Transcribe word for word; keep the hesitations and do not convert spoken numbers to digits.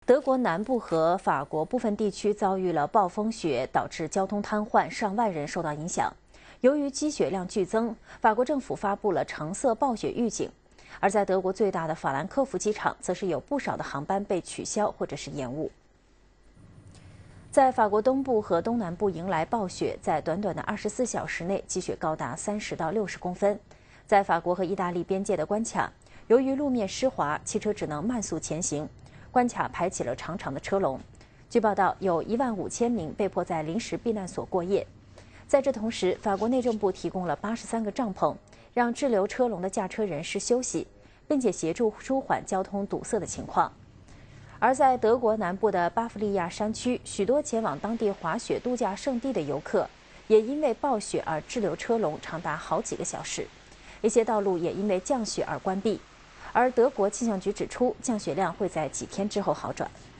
德国南部和法国部分地区遭遇了暴风雪，导致交通瘫痪，上万人受到影响。由于积雪量剧增，法国政府发布了橙色暴雪预警。而在德国最大的法兰克福机场，则是有不少的航班被取消或者是延误。在法国东部和东南部迎来暴雪，在短短的二十四小时内，积雪高达三十到六十公分。在法国和意大利边界的关卡，由于路面湿滑，汽车只能慢速前行。关卡排起了长长的车龙。据报道，有一万五千名被迫在临时避难所过夜。在这同时，法国内政部提供了八十三个帐篷，让滞留车龙的驾车人士休息，并且协助舒缓交通堵塞的情况。而在德国南部的巴伐利亚山区，许多前往当地滑雪度假胜地的游客，也因为暴雪而滞留车龙长达好几个小时，一些道路也因为降雪而关闭。而德国气象局指出，降雪量会在几天之后好转。